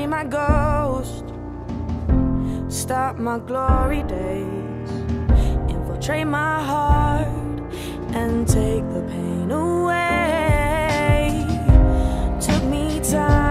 bury my ghost, stop my glory days, infiltrate my heart and take the pain away. Took me time